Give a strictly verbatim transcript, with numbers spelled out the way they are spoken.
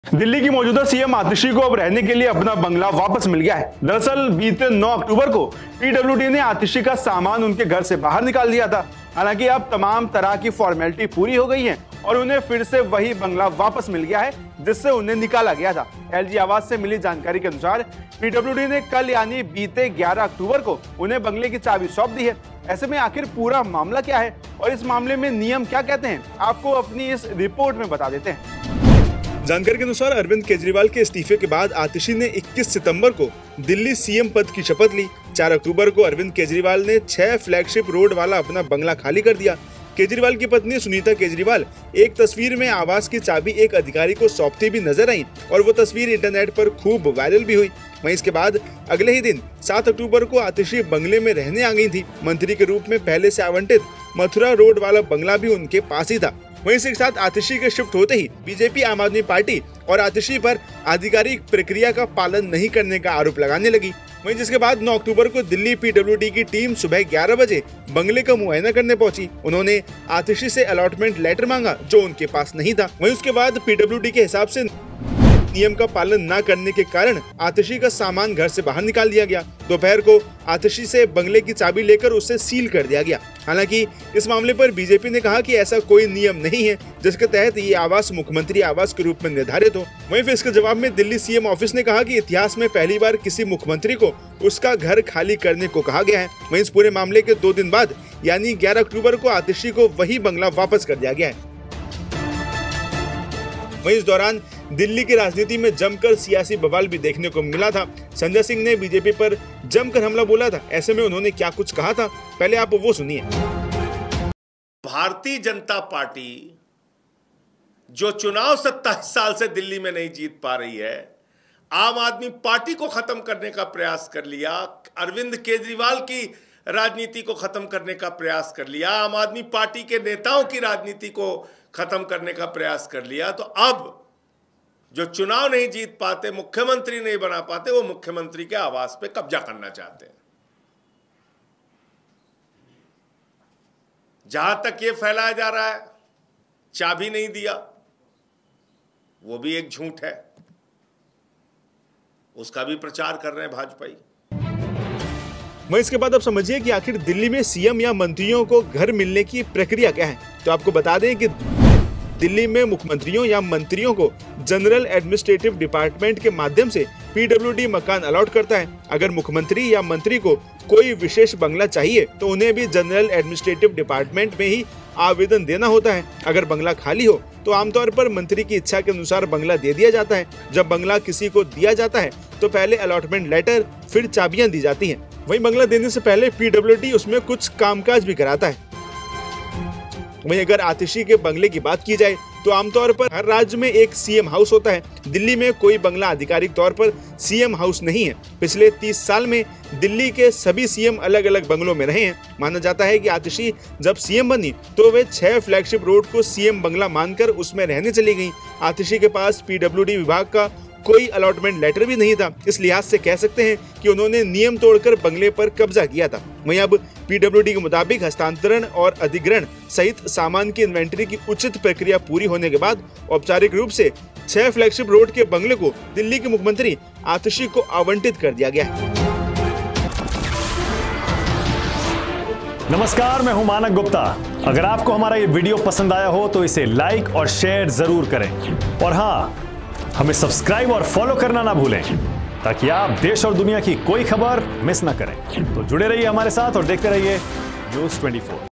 दिल्ली की मौजूदा सीएम आतिशी को अब रहने के लिए अपना बंगला वापस मिल गया है। दरअसल बीते नौ अक्टूबर को पीडब्ल्यूडी ने आतिशी का सामान उनके घर से बाहर निकाल दिया था। हालांकि अब तमाम तरह की फॉर्मेलिटी पूरी हो गई है और उन्हें फिर से वही बंगला वापस मिल गया है जिससे उन्हें निकाला गया था। एलजी आवास से मिली जानकारी के अनुसार पीडब्ल्यूडी ने कल यानी बीते ग्यारह अक्टूबर को उन्हें बंगले की चाबी सौंप दी है। ऐसे में आखिर पूरा मामला क्या है और इस मामले में नियम क्या कहते हैं, आपको अपनी इस रिपोर्ट में बता देते हैं। जानकारी के अनुसार अरविंद केजरीवाल के इस्तीफे के बाद आतिशी ने इक्कीस सितंबर को दिल्ली सीएम पद की शपथ ली। चार अक्टूबर को अरविंद केजरीवाल ने छह फ्लैगशिप रोड वाला अपना बंगला खाली कर दिया। केजरीवाल की पत्नी सुनीता केजरीवाल एक तस्वीर में आवास की चाबी एक अधिकारी को सौंपती भी नजर आई और वो तस्वीर इंटरनेट पर खूब वायरल भी हुई। वहीं इसके बाद अगले ही दिन सात अक्टूबर को आतिशी बंगले में रहने आ गई थी। मंत्री के रूप में पहले से आवंटित मथुरा रोड वाला बंगला भी उनके पास ही था। वहीं इसके साथ आतिशी के शिफ्ट होते ही बीजेपी, आम आदमी पार्टी और आतिशी पर आधिकारिक प्रक्रिया का पालन नहीं करने का आरोप लगाने लगी। वहीं जिसके बाद नौ अक्टूबर को दिल्ली पीडब्ल्यूडी की टीम सुबह ग्यारह बजे बंगले का मुआयना करने पहुंची। उन्होंने आतिशी से अलॉटमेंट लेटर मांगा जो उनके पास नहीं था। वहीं उसके बाद पीडब्ल्यूडी के हिसाब से नियम का पालन न करने के कारण आतिशी का सामान घर से बाहर निकाल दिया गया। दोपहर को आतिशी से बंगले की चाबी लेकर उसे सील कर दिया गया। हालांकि इस मामले पर बीजेपी ने कहा कि ऐसा कोई नियम नहीं है जिसके तहत ये आवास मुख्यमंत्री आवास के रूप में निर्धारित हो। वहीं फिर इसके जवाब में दिल्ली सीएम ऑफिस ने कहा कि इतिहास में पहली बार किसी मुख्यमंत्री को उसका घर खाली करने को कहा गया है। वहीं इस पूरे मामले के दो दिन बाद यानी ग्यारह अक्टूबर को आतिशी को वही बंगला वापस कर दिया गया है। वहीं इस दौरान दिल्ली की राजनीति में जमकर सियासी बवाल भी देखने को मिला था। संजय सिंह ने बीजेपी पर जमकर हमला बोला था। ऐसे में उन्होंने क्या कुछ कहा था, पहले आप वो सुनिए। भारतीय जनता पार्टी जो चुनाव सत्ताईस साल से दिल्ली में नहीं जीत पा रही है, आम आदमी पार्टी को खत्म करने का प्रयास कर लिया, अरविंद केजरीवाल की राजनीति को खत्म करने का प्रयास कर लिया, आम आदमी पार्टी के नेताओं की राजनीति को खत्म करने का प्रयास कर लिया, तो अब जो चुनाव नहीं जीत पाते, मुख्यमंत्री नहीं बना पाते, वो मुख्यमंत्री के आवास पे कब्जा करना चाहते हैं। जहां तक ये फैलाया जा रहा है चाबी नहीं दिया, वो भी एक झूठ है, उसका भी प्रचार कर रहे हैं भाजपाई। वहीं इसके बाद अब समझिए कि आखिर दिल्ली में सीएम या मंत्रियों को घर मिलने की प्रक्रिया क्या है। तो आपको बता दें कि दिल्ली में मुख्यमंत्रियों या मंत्रियों को जनरल एडमिनिस्ट्रेटिव डिपार्टमेंट के माध्यम से पीडब्ल्यूडी मकान अलॉट करता है। अगर मुख्यमंत्री या मंत्री को कोई विशेष बंगला चाहिए तो उन्हें भी जनरल एडमिनिस्ट्रेटिव डिपार्टमेंट में ही आवेदन देना होता है। अगर बंगला खाली हो तो आमतौर पर मंत्री की इच्छा के अनुसार बंगला दे दिया जाता है। जब बंगला किसी को दिया जाता है तो पहले अलॉटमेंट लेटर, फिर चाबियां दी जाती हैं। वहीं बंगला देने से पहले पीडब्ल्यूडी उसमें कुछ कामकाज भी कराता है। वहीं अगर आतिशी के बंगले की बात की जाए तो आमतौर पर हर राज्य में एक सीएम हाउस होता है। दिल्ली में कोई बंगला आधिकारिक तौर पर सीएम हाउस नहीं है। पिछले तीस साल में दिल्ली के सभी सीएम अलग अलग बंगलों में रहे हैं। माना जाता है कि आतिशी जब सीएम बनी तो वे छह फ्लैगशिप रोड को सीएम बंगला मानकर उसमें रहने चली गई। आतिशी के पास पीडब्ल्यूडी विभाग का कोई अलॉटमेंट लेटर भी नहीं था। इस लिहाज से कह सकते हैं कि उन्होंने नियम तोड़कर बंगले पर कब्जा किया था। वहीं अब पीडब्ल्यूडी के मुताबिक हस्तांतरण और अधिग्रहण सहित सामान की इन्वेंटरी की उचित प्रक्रिया पूरी होने के बाद औपचारिक रूप से छह फ्लैगशिप रोड के बंगले को दिल्ली के मुख्यमंत्री आतिशी को आवंटित कर दिया गया है। नमस्कार, मैं हूं मानक गुप्ता। अगर आपको हमारा ये वीडियो पसंद आया हो तो इसे लाइक और शेयर जरूर करें और हाँ, हमें सब्सक्राइब और फॉलो करना ना भूलें ताकि आप देश और दुनिया की कोई खबर मिस ना करें। तो जुड़े रहिए हमारे साथ और देखते रहिए न्यूज़ चौबीस।